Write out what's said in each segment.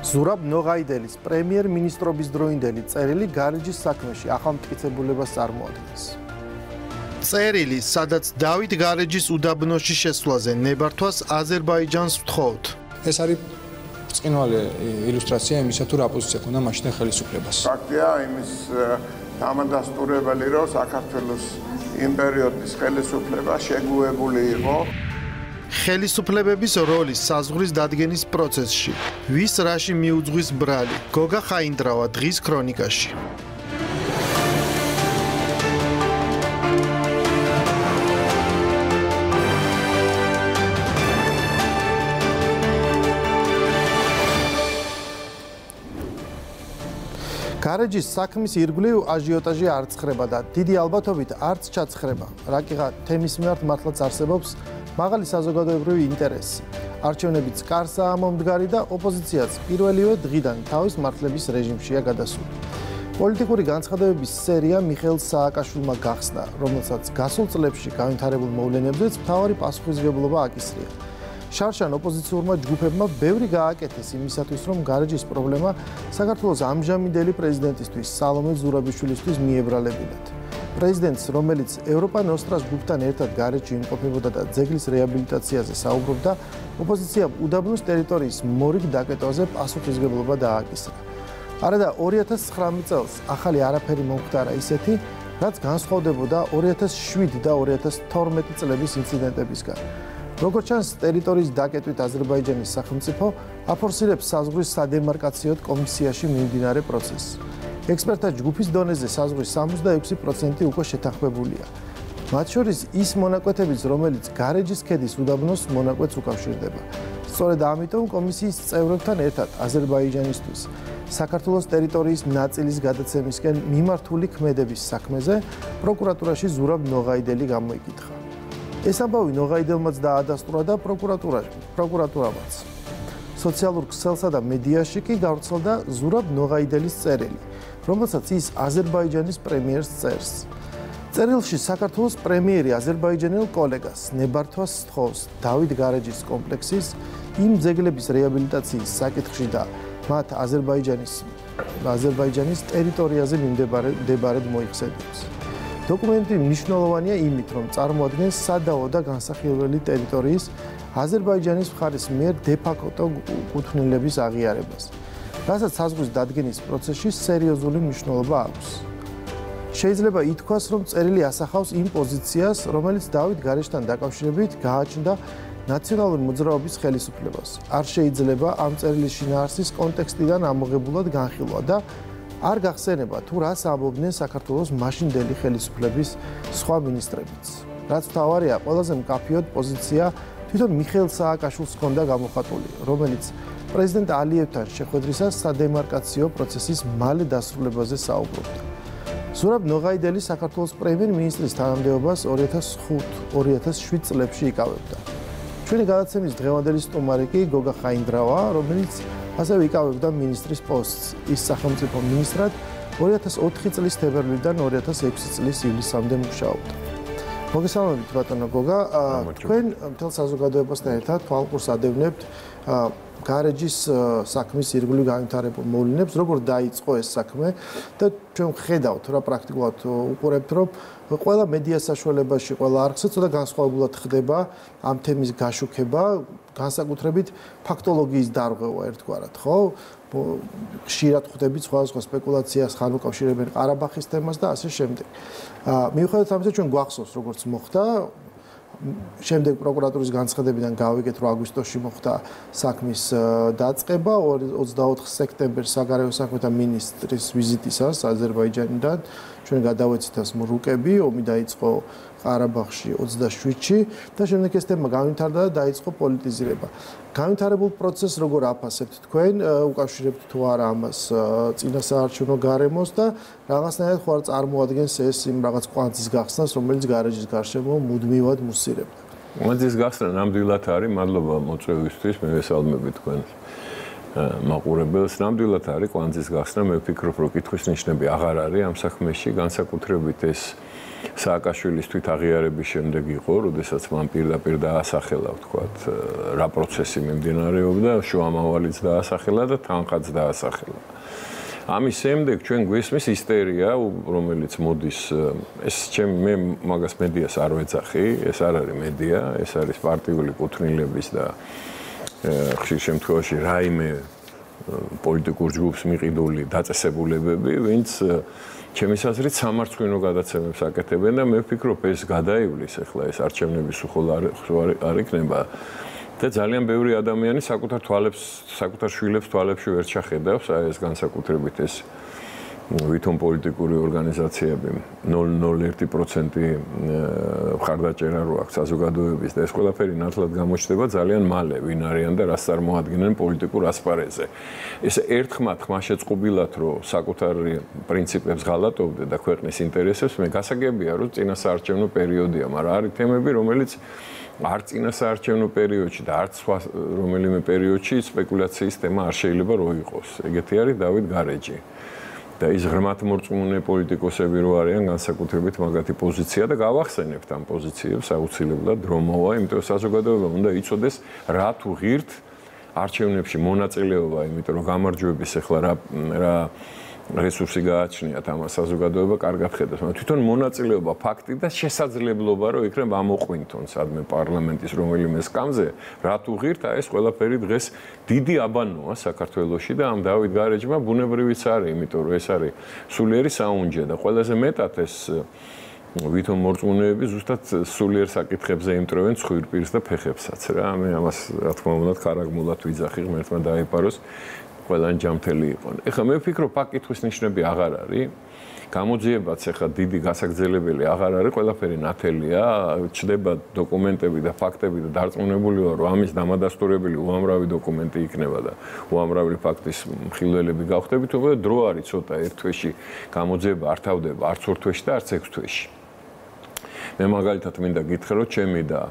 ზურაბ ნოღაიდელის პრემიერ-მინისტრობის დროინდელი წერილი გარეჯის საქმეში ახალ მტკიცებულებას წარმოადგენს. წერილი, სადაც დავით გარეჯის უდაბნოში შესვლაზე ნებართვას აზერბაიჯანს ვთხოვთ. ეს არის ბრწყინვალე ილუსტრაცია იმისა, თუ რა პოზიცია ქონდა მაშინ ხელისუფლებას. ფაქტია იმის დამადასტურებელი, რომ საქართველოს იმ პერიოდის ხელისუფლება შეგუებული იყო ხელისუფლებების როლის საზღვრის დადგენის პროცესში. ვის რაში მიუძღვის ბრალი? გოგა ხაინდრავა დღის ქრონიკაში. გარეჯის საქმის ირგვლივ აჟიოტაჟი არ ცხრება და დიდი ალბათობით არც ჩაცხრება. რაკიღა თემის მიმართ მართლაც არსებობს მაღალი საზოგადოებრივი ინტერესი. არჩევნებიც კარსაა მომდგარი და ოპოზიციაც პირველივე დღიდან თავის მართლების რეჟიმშია გადასული. პოლიტიკური განცხადებების სერია მიხეილ სააკაშვილმა გახსნა, რომელსაც გასულ წლებში განვითარებულ მოვლენებზეც მთავარი პასუხისმგებლობა აკისრია. შარშან ოპოზიციურმა ჯგუფებმა ბევრი გააკეთეს იმისათვის, რომ გარეჯის პრობლემა საქართველოს ამჟამინდელი პრეზიდენტისთვის სალომე ზურაბიშვილისთვის მიებრალებინათ. პრეზიდენტს, რომელიც ევროპა ნოსტრას ჯგუფთან ერთად გარეჯში იმყოფებოდა და ძეგლის რეაბილიტაციაზე საუბრობდა, ოპოზიციამ უდაბნოს ტერიტორიის მორიგ დაკეტვაზე პასუხისმგებლობა დააკისრა. არადა 2019 წელს ახალი არაფერი მომხდარა ისეთი, რაც განსხვავდებოდა 2007 და 2012 წლების ინციდენტებისგან. როგორც ჩანს, ტერიტორიის დაკეტვით აზერბაიჯანის სახელმწიფო აფორსირებს საზღვრის სადემარკაციო კომისიაში მიმდინარე პროცესს. ექსპერტთა ჯგუფის დონეზე საზღვრის 66% უკვე შეთანხმებულია. მათ შორის ის მონაკვეთებიც, რომელიც გარეჯის ქედის უდაბნოს მონაკვეთს უკავშირდება. სწორედ ამიტომ კომისიის წევრებთან ერთად აზერბაიჯანისთვის საქართველოს ტერიტორიის ნაწილის გადაცემისკენ მიმართული ქმედების საქმეზე პროკურატურაში ზურაბ ნოღაიდელი გამოიკითხა. ეს ამბავი ნოღაიდელმაც დაადასტურა და პროკურატურამაც. სოციალურ ქსელსა და მედიაში კი გავრცელდა ზურაბ ნოღაიდელის წერილი, რომელსაც ის აზერბაიჯანის პრემიერს წერს. წერილში საქართველოს პრემიერი აზერბაიჯანელ კოლეგას ნებართვას სთხოვს დავით გარეჯის კომპლექსის იმ ძეგლების რეაბილიტაციის საკითხში და მათ აზერბაიჯანის ტერიტორიაზე მიმდებარედ მოიხსენებს. დოკუმენტი მნიშვნელოვანია იმით, რომ წარმოადგენს სადავო და განსახილველი ტერიტორიის აზერბაიჯანის მხარის მიერ დე-ფაქტო კუთვნილების აღიარებას, რასაც საზღვრის დადგენის პროცესში სერიოზული მნიშვნელობა აქვს. შეიძლება ითქვას, რომ წერილი ასახავს იმ პოზიციას, რომელიც დავით გარეჯთან დაკავშირებით გააჩნდა ნაციონალური მოძრაობის ხელისუფლებას. არ შეიძლება ამ წერილის შინაარსის კონტექსტიდან ამოღებულად განხილვა და არ გახსენება თუ რას ამბობდნენ საქართველოს მაშინდელი ხელისუფლების სხვა მინისტრებიც. რაც მთავარია, ყველაზე მკაფიოდ პოზიცია თვითონ მიხეილ სააკაშვილს ჰქონდა გამოხატული, რომელიც პრეზიდენტ ალიევთან შეხვედრისას სადემარკაციო პროცესის მალე დასრულებაზე საუბრობდა. ზურაბ ნოღაიდელი საქართველოს პრემიერ-მინისტრის თანამდებობას 2005-2007 წლებში იკავებდა. ჩვენი გადაცემის დღევანდელი სტუმარი კი გოგა ხაინდრავა, რომელიც ასევე იკავებდა მინისტრის პოსტს. ის სახელმწიფო მინისტრად 2004 წლის თებერვლიდან 2006 წლის ივლისამდე მუშაობდა. მოგესალმებით ბატონო გოგა, თქვენ მთელ საზოგადოებასთან ერთად თვალყურს ადევნებთ გარეჯის საქმის ირგვლივ განვითარებულ მოვლენებს, როგორ დაიწყო ეს საქმე და ჩვენ ხედავთ რა პრაქტიკულად უყურებთ, რომ ყველა მედია საშუალებაში, ყველა არხზე ცოტა განსხვავებულად ხდება ამ თემის გაშუქება, განსაკუთრებით ფაქტოლოგიის დარღვევა ერთგვარად, ხო? ხშირად ხვდებით სხვადასხვა სპეკულაციას, ხან უკავშირებენ ყარაბაღის თემას და ასე შემდეგ. მიუხედავად ამისა, ჩვენ გვახსოვს როგორც მოხდა შემდეგ პროკურატურის განცხადებიდან გავიგეთ, რომ აგვისტოში მოხდა საქმის დაწყება 24 სექტემბერს საგარეო საქმეთა მინისტრის ვიზიტისას აზერბაიჯანიდან. ჩვენ გადავეცით ამ რუკები, ომი დაიწყო ყარაბაღში 27-ში და შემდეგ ეს თემა განვითარდა და დაიწყო პოლიტიზირება. განვითარებულ პროცესს როგორ აფასებთ თქვენ, უკავშირებთ თუ არა ამას წინასაარჩევნო გარემოს და რაღაცნაირად ხوار წარმოადგენს ეს იმ რაღაც კვანძის გახსნას, რომელიც გარეჯის გარშემო მუდმივად მუსირებდა. კვანძის გახსნა ნამდვილად არის, მადლობა მოწვევისთვის, მე ვესალმები თქვენ მაყურებელს. ნამდვილად არის კვანძის გახსნა, მე ვფიქრობ, რომ კითხვის ნიშნები აღარ არის ამ საქმეში, განსაკუთრებით ეს სააკაშვილის თვითაღიარების შემდეგ იყო, როდესაც მან პირდაპირ დაასახელა, ვთქვათ, რა პროცესი მიმდინარეობდა, შუამავალიც დაასახელა და თანხაც დაასახელა. ამის შემდეგ ჩვენ გვესმის ისტერია, რომელიც მოდის, ეს მე მაგას მედიას არ ვეძახი, ეს არ არის მედია, ეს არის პარტიული კუთვნილების და ხშირ შემთხვევაში რაიმე პოლიტიკურ ჯგუფს მიყიდული დაწესებულებები, ვინც ჩემის აზრით სამარცხვინო გადაცემებს აკეთებენ და მე ვფიქრობ ეს გადაივლის ახლა ეს არჩევნების უხოლ არ იქნება და ძალიან ბევრი ადამიანი საკუთარ შვილებს თვალებში ვერ ჩახედავს აი ეს განსაკუთრებით ეს ვითომ პოლიტიკური ორგანიზაციები 0.01% მხარდაჭერა რო აქვს საზოგადოების და ეს ყველაფერი ნათლად გამოჩნდება ძალიან მალე ვინ არიან და რას წარმოადგენენ პოლიტიკურ ასპარეზზე. ეს ერთხმად ხმა შეწყობილად რომ საკუთარი პრინციპებს ღალატობდე და ქვეყნის ინტერესებს მე გასაგებია რომ წინასაარჩევნო პერიოდია, მაგრამ არის თემები რომელიც არც წინასაარჩევნო პერიოდში და არც სხვა რომელიმე პერიოდში სპეკულაციის თემა არ შეიძლება რო იყოს. ეგეთი არის დავით გარეჯი. და ის ღრმად მორწმუნე პოლიტიკოსები რო არიან განსაკუთრებით მაგათი პოზიცია და გავახსენებთ ამ პოზიციებს აუცილებლად რომ მოვა, იმიტომ რომ საზოგადოებამ უნდა იცოდეს რა თუ ღირთ არჩევნებში მონაწილეობა, იმიტომ რომ გამარჯვების ახლა რა რესურსი გააჩნიათ ამას საზოგადოება კარგად ხედავს, მაგრამ თვითონ მონაწილეობა ფაქტი და შესაძლებლობა რომ იქნებ ამოყვინთონ სადმე პარლამენტის რომელიმე სკამზე, რა თუ ღირთ ეს ყველაფერი დღეს დიდი აბანოა საქართველოში და ამ დავით გარეჯმა ბუნებრივიც არის, იმიტომ რომ ეს არის სულიერი საუნჯე და ყველაზე მეტად ეს ვითომ მორწმუნეები ზუსტად სულიერ საკითხებზე იმტრევენ ცხვირპირს და ფეხებსაც რა. მე ამას რა თქმა უნდა ქარაგმულად ვიძახი, ღმერთმა დაიპაროს ყველანი ჯამთელი იყვნენ. ეხლა მე ვფიქრობ, ფაქტის ნიშნები აღარ არის. გამოძიებაც ეხლა დიდი გასაგრძელებელი აღარ არის, ყველაფერი ნათელია, ჩდება დოკუმენტები და ფაქტები და დარწმუნებული ვარ, რომ ამის დამადასტურებელი უამრავი დოკუმენტი იქნება და უამრავი ფაქტის მხილველები გავხდებით, თუმცა დრო არის ცოტა ერთ თვეში გამოძიება არ თავდება, არც ორ თვეში და არც 6 თვეში. მე მაგალითად მინდა გითხრა, რომ ჩემი და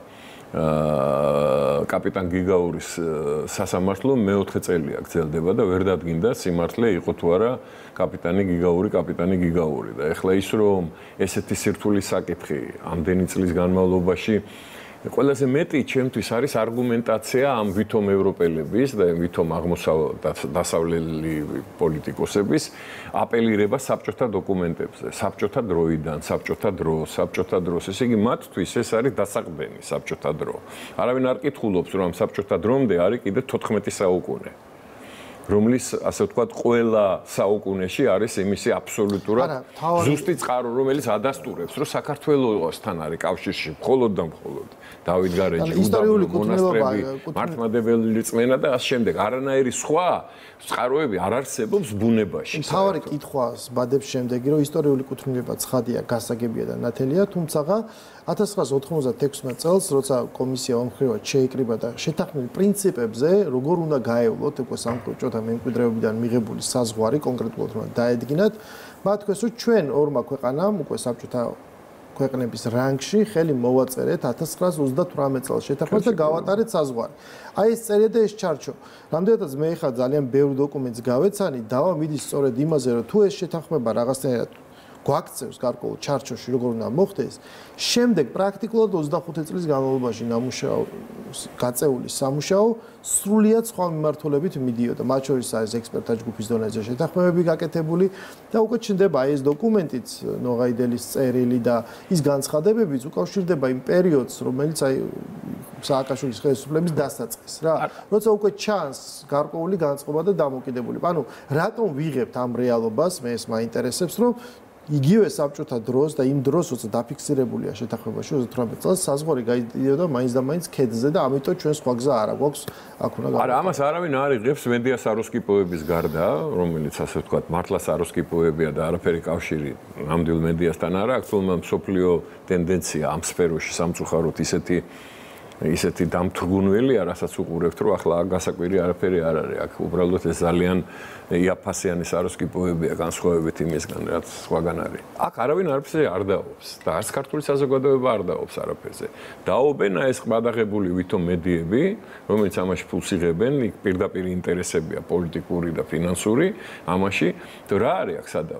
კაპიტან გიგაურის სასამართლო მე-4 წელია გრძელდება და ვერ დადგინდა სიმართლე იყო თუ არა კაპიტანი გიგაური და ეხლა ის რომ ესეთი სირთულის საკითხი ამდენი წლის განმავლობაში ყველაზე მეტი ჩემთვის არის არგუმენტაცია ამ ვითომ ევროპელების და ვითომ დასავლელი პოლიტიკოსების აპელირება საბჭოთა დოკუმენტებზე, საბჭოთა დროიდან, საბჭოთა დროს. ესე იგი, მათთვის ეს არის დასაყრდენი საბჭოთა დრო. არავინ არ კითხულობს, რომ ამ საბჭოთა დრომდე არის კიდე 14 საუკუნე. რომლის ასე ვთქვათ, ყველა საუკუნეში არის იმისი აბსოლუტურად ზუსტი წყარო, რომელიც ადასტურებს, რომ საქართველოსთან არის კავშირში მხოლოდ და მხოლოდ დავით გარეჯი, უდაბნო მონასტრები, მართლმადიდებელი რწმენა და ამ შემდეგ არანაირი სხვა წყაროები არ არსებობს ბუნებაში. თავარი კითხვას ბადებს შემდეგი, რომ ისტორიული კუთვნილება ცხადია, გასაგებია და ნათელია, თუმცა 1996 წელს, როცა კომისია მომხრევად შეიკრიბა და შეთანხმებულ პრინციპებზე, როგორ უნდა გაევლოთ უკვე სამხედრო მემკვიდრეობიდან მიღებული საზღვარი კონკრეტულად რომ დაედგინათ, მათ თქვეს რომ ჩვენ ორმა ქვეყანამ უკვე საბჭოთა ქვეყნების რანგში ხელი მოვაწერეთ 1938 წელს შეთანხმებას და გავატარეთ საზღვარი. აი ეს წერია და ეს ჩარჩო. რამდენადაც მე ხა ძალიან ბევრ დოკუმენტს გავეცანი, დავა მიდის სწორედ იმაზე რომ თუ ეს შეთანხმება რაღაცნაირად გვაქცევს გარკვეულ ჩარჩოში როგორ უნდა მოხდეს, შემდეგ პრაქტიკულად 25 წლის განმავლობაში ნამუშაო გაწეული სამუშაო სრულიად სხვა მიმართულებით მიდიოდა. მათ შორის არის ექსპერტთა ჯგუფის დონეზე შეთანხმებები გაკეთებული და უკვე ჩნდება ეს დოკუმენტიც ნოღაიდელის წერილი და ის განცხადებებიც უკავშირდება იმ პერიოდს, რომელიც აი სააკაშვილის ხელისუფლების დასაწყისს რა. როცა უკვე ჩანს გარკვეული განწყობა და დამოკიდებული. ანუ რატომ ვიღებთ ამ რეალობას, მე ეს მაინტერესებს, რომ იგივე საბჭოთა დროს და იმ დროს როცა დაფიქსირებულია შეთანხმებაში 38 წელს საზღვარი გაიდიოდა მაინც და მაინც ქედზე და ამიტომ ჩვენ სხვა გზა არ აქვს აქ უნდა არა ამას არავინ არ იღებს მედია საროსკიპოების გარდა რომელიც ასე ვთქვათ მართლა საროსკიპოებია და არაფერი კავშირი ნამდვილ მედიასთან არ აქვს თუმცა მსოფლიო ტენდენცია ამ სფეროში სამწუხაროდ ისეთი დამთრგუნველია, რასაც უყურებთ, რომ ახლა გასაკვირი არაფერი არ არის. აქ უბრალოდ ეს ძალიან იაფასიანი საროსკიპოებია განსხვავებით იმისგან, რაც სხვაგან არის. აქ არავინ არაფერზე არ დაობს და არც ქართული საზოგადოება არ დაობს არაფერზე. დაობენ ეს ყმადაღებული ვითომ მედიები, რომელიც ამაში ფულს იღებენ, იქ პირდაპირ ინტერესებია პოლიტიკური და ფინანსური, ამაში, და რა არის აქ სადაო?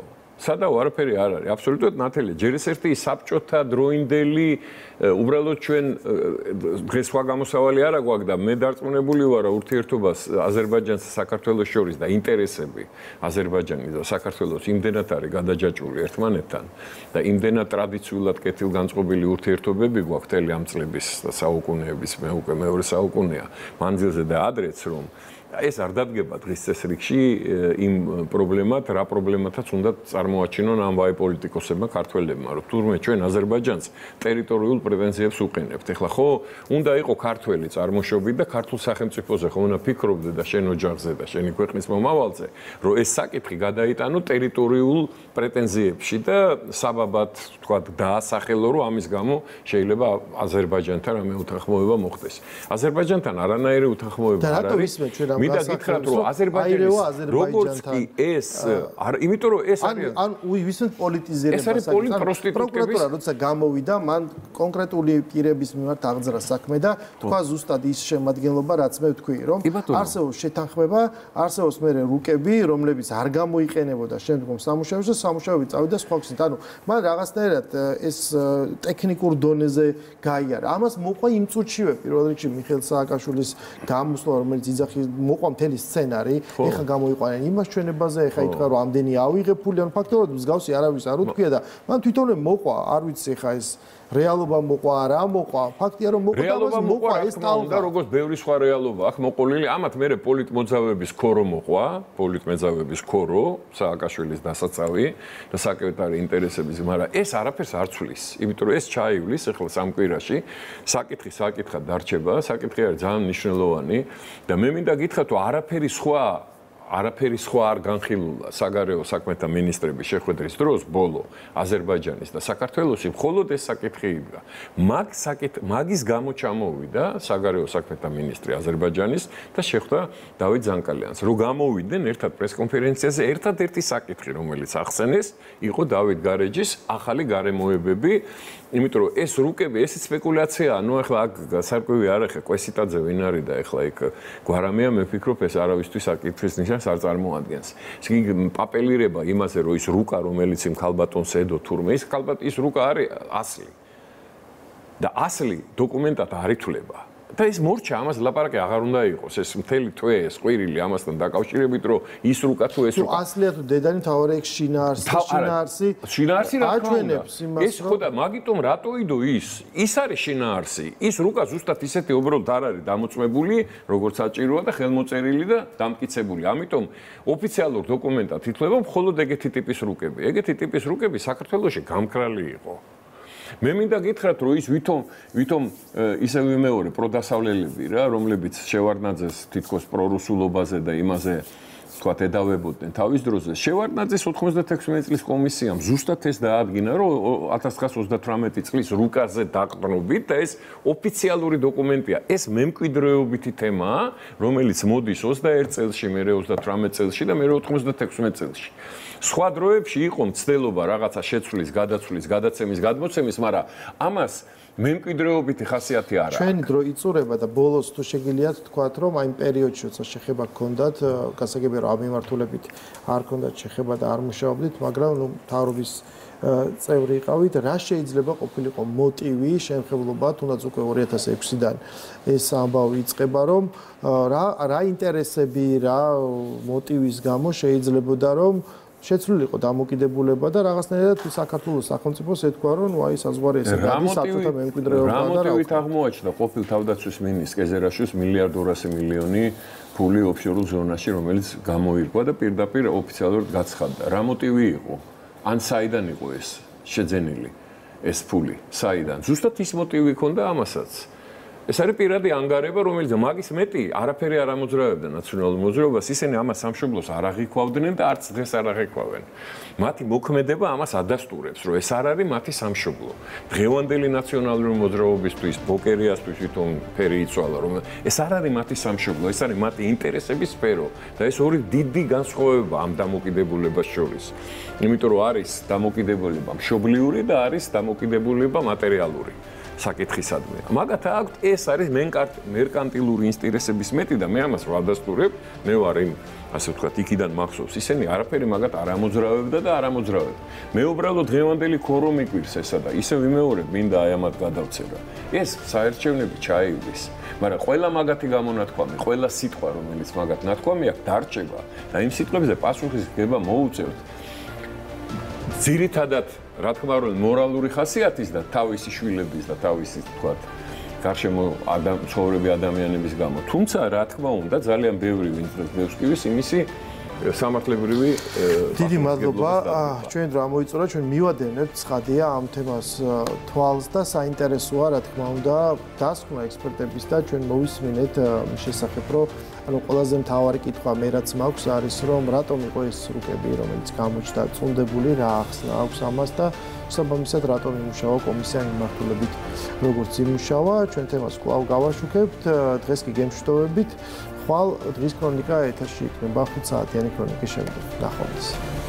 სადაო არაფერი არ არის. აბსოლუტურად ნათელია. ჯერ ეს ერთი საბჭოთა დროინდელი უბრალოდ ჩვენ დღეს სხვა გამოსავალი არა გვაქვს და მე დარწმუნებული ვარ ურთიერთობას აზერბაიჯანს და საქართველოს შორის და ინტერესები აზერბაიჯანის და საქართველოს იმდენად არის გადაჯაჭვული ერთმანეთთან და იმდენად ტრადიციულად კეთილგანწყობილი ურთიერთობები გვაქვს მთელი ამ წლების და საუკუნეების მე უკვე მეორე საუკუნეა მანძილზე და ადრეც რომ ეს არ დადგება დღის წესრიგში იმ პრობლემად, რა პრობლემათაც უნდა წარმოაჩინონ ამ ვაი პოლიტიკოსებმა ქართველებმა, რომ თურმე ჩვენ აზერბაიჯანს ტერიტორიულ პრეტენზიებს უყენებთ. ეხლა ხო უნდა იყო ქართველი წარმოშობით და ქართულ სახელმწიფოზე ხო უნდა ფიქრობდე და შენ ოჯახზე და შენი ქვეყნის მომავალზე, რომ ეს საკითხი გადაიტანო ტერიტორიულ პრეტენზიებში და საბაბად თქვათ დაასახელო, რომ ამის გამო შეიძლება აზერბაიჯანთან რამე უთანხმოება მოხდეს. აზერბაიჯანთან არანაირი უთანხმოება არ არის. მინდა გითხრათ რომ აზერბაიჯანის როგორც კი ეს იმიტომ რომ ეს არის ან ვისმენთ პოლიტიზირება ეს არის პროკურატურა როცა გამოვიდა მან კონკრეტული პირების მიმართ აღძრა საქმე და თქვა ზუსტად ის შემადგენლობა რაც მე ვთქვი რომ არსებობს შეთანხმება არსებობს მე რუკები რომლებიც არ გამოიყენებოდა შემდგომ სამუშაოებში და სამუშაოები წავიდა სხვა ქსით ანუ მან რაღაცნაირად ეს ტექნიკურ დონეზე გაიარა ამას მოყვა იმ წუთშივე პირველ რიგში მიხეილ სააკაშვილის გამოსვლა რომელიც იძახი მოყვა მთელი სცენარი, ეხა გამოიყვანენ იმას ჩვენებაზე, ეხა ითქვა რომ ამდენი ავიღე ფული, ანუ ფაქტობრივად მსგავსი არავის არ უთქვია და მან თვითონვე მოყვა, არ ვიცი ეხა ეს რეალობა მოყვა, რა მოყვა, ფაქტია რომ მოყვა და მას მოყვა ეს და როგორც ბევრი სხვა რეალობა აქვს მოყოლილი, ამათ მერე პოლიტმოძავების ქორო მოყვა, პოლიტმოძავების ქორო, სააკაშვილის დასაწავი და საკუთარი ინტერესების, მაგრამ ეს არაფერს არ ცვლის, იმიტომ რომ ეს ჩაივლის ეხლა სამ კვირაში, საკითხი საკითხად დარჩება, საკითხი არის ძალიან მნიშვნელოვანი და მე მინდა გითხრათ რომ არაფერი სხვა არ განხილულა საგარეო საქმეთა მინისტრების შეხვედრის დროს ბოლო აზერბაიჯანის და საქართველოს მხოლოდ ეს საკითხი იდგა. მაგის გამო ჩამოვიდა საგარეო საქმეთა მინისტრი აზერბაიჯანის და შეხვდა დავით ზანკალიანს. რომ გამოვიდნენ ერთად პრესკონფერენციაზე ერთადერთი საკითხი რომელიც ახსენეს იყო დავით გარეჯის ახალი გარემოებები იმიტომ რომ ეს რუკები ეს სპეკულაციაა ნუ ახლა აქ სარკვევი არ ახე კვესიტაძე ვინ არის და ახლა იქ გვარამია მე ვფიქრობ ეს არავისთვის საკითხის ნიშანს არ წარმოადგენს. ის პაპელირება იმაზე რომ ის რუკა რომელიც იმ ქალბატონს ედო თურმე ის ის რუკა არის ასლი. და ასლი დოკუმენტად არ ითვლება. და ეს მორჩა ამას ლაპარაკი აღარ უნდა იყოს ეს მთელი თვე ეს ყვირილი ამასთან დაკავშირებით რომ ის რუკა თუ ეს რუკა ასლია თუ დედანი თავარი ეგ შინაარსი რა ჩვენებს ეს ხო და მაგიტომ რატოიდო ის არის შინაარსი ის რუკა ზუსტად ისეთი უბრალოდ არ არის დამოწმებული როგორც საჭიროა და ხელმოწერილი და დამტკიცებული ამიტომ ოფიციალურ დოკუმენტად ითვლება მხოლოდ ეგეთი ტიპის რუკები ეგეთი ტიპის რუკები საქართველოში გამქრალი იყო მე მინდა გითხრათ რომ ის ვითომ ისე ვიმეორე პროდასავლელები რა რომლებიც შევარდნაძეს თითქოს პრორუსულობაზე და იმაზე თქვა ედავებოდნენ თავის დროზე შევარდნაძის 96 წლის კომისიამ ზუსტად ეს დაადგინა რომ 1938 წლის რუკაზე დაყრდნობით და ეს ოფიციალური დოკუმენტია ეს მემკვიდრეობითი თემაა რომელიც მოდის 21 წელში მე 38 წელში და მე 96 წელში სხვა დროებში იყო მცდელობა რაღაცა შეცვლის, გადაცვლის, გადაცემის, გადმოცემის, მაგრამ ამას მემკვიდრეობითი ხასიათი არ აქვს. ჩვენი დრო იწურება და ბოლოს თუ შეგიძლიათ თქვათ, რომ აი პერიოდში, როცა შეხება გქონდათ, გასაგებია რომ ამ მიმართულებით არ გქონდათ შეხება და არ მუშაობდით, მაგრამ ნუ მთავრობის წევრი იყავით, რა შეიძლება ყოფილიყო მოტივი, შემხებლობა, თუნდაც უკვე 2006-დან ეს ამბავი იწყება, რომ რა ინტერესები, რა მოტივის გამო შეიძლებოდა რომ შეცვლილიყო დამოკიდებულება და რაღაცნაირად საქართველოს სახელმწიფოს ეთქვა რომ აი საზღვარი ესე გადის საბჭოთა მემკვიდრეობა და რა მოტივით აღმოაჩნდა ყოფილ თავდაცვის მინისტრს კეზერაშვილს 1.2 მილიონი ფული ოფშორულ ზონაში რომელიც გამოირგვა და პირდაპირ ოფიციალურად გაცხადდა რა მოტივი იყო ან საიდან იყო ეს შეძენილი ეს ფული საიდან ზუსტად ის მოტივი ჰქონდა ამასაც ეს არის პირადი ანგარება, რომელიც მაგის მეტი არაფერი არ ამოძრავებდა ნაციონალურ მოძრაობას, ისინი ამას სამშობლოს არ აღიქვავდნენ და არც დღეს არ აღიქვავენ. მათი მოქმედება ამას ადასტურებს, რომ ეს არ არის მათი სამშობლო. დღევანდელი ნაციონალური მოძრაობისთვის, ბოკერიასთვის თვითონ ფერი იცვალა, რომ ეს არ არის მათი სამშობლო, ეს არის მათი ინტერესების სფერო და ეს ორი დიდი განსხვავება ამ დამოკიდებულებას შორის. იმიტომ რომ არის დამოკიდებულება მშობლიური და არის დამოკიდებულება მატერიალური. საკითხისადმია. მაგათ აქვთ ეს არის მერკანტილური ინტერესების მეტი და მე ამას ვადასტურებ, მე ვარ იმ ასე ვთქვათ, იქიდან მახსოვს, ისინი არაფერი მაგათ არ ამოძრავებდა და არ ამოძრავებდა. მე უბრალოდ დღევანდელი ქორო მიკვირს ესა და ისე ვიმეორებ, მინდა აი ამათ გადავცემა. ეს საერჩევნები ჩაივლის, მაგრამ ყველა მაგათი გამონათქვამი, ყველა სიტყვა, რომელიც მაგათ ნათქვამი აქვს, დარჩება და იმ სიტყვებზე პასუხისმგება მოუწევთ. ძირითადად, რა თქმა უნდა, მორალური ხასიათის და თავისი შვილების და თავისი, თქვათ, გარშემო ცხოვრები ადამიანების გამო. თუმცა, რა თქმა უნდა, ძალიან ბევრი ვინც ბევრს კივის იმისი სამართლებრივი დიდი მადლობა. ჩვენ რა მოიწურა, ჩვენ მივადენებთ ცხადია ამ თემას თვალს და საინტერესოა, რა თქმა უნდა, დასკვნა ექსპერტების და ჩვენ მოვისმინეთ შესახებ, რომ ანუ ყველაზე მთავარი კითხვა მე რაც მაქვს არის, რომ რატომ იყო ეს რუკები, რომელიც გამოჩნდა წუნდებული, რა ახსნა აქვს ამას და შესაბამისად რატომ იმუშავა კომისია მიმართულებით, როგორც იმუშავა, ჩვენ თემას კვლავ გავაშუქებთ, დღეს კი გემშვიდობებით. ხვალ დღის ქრონიკა ეთერში იქნება 5 საათიანი ქრონიკის შემდეგ. ნახვამდის.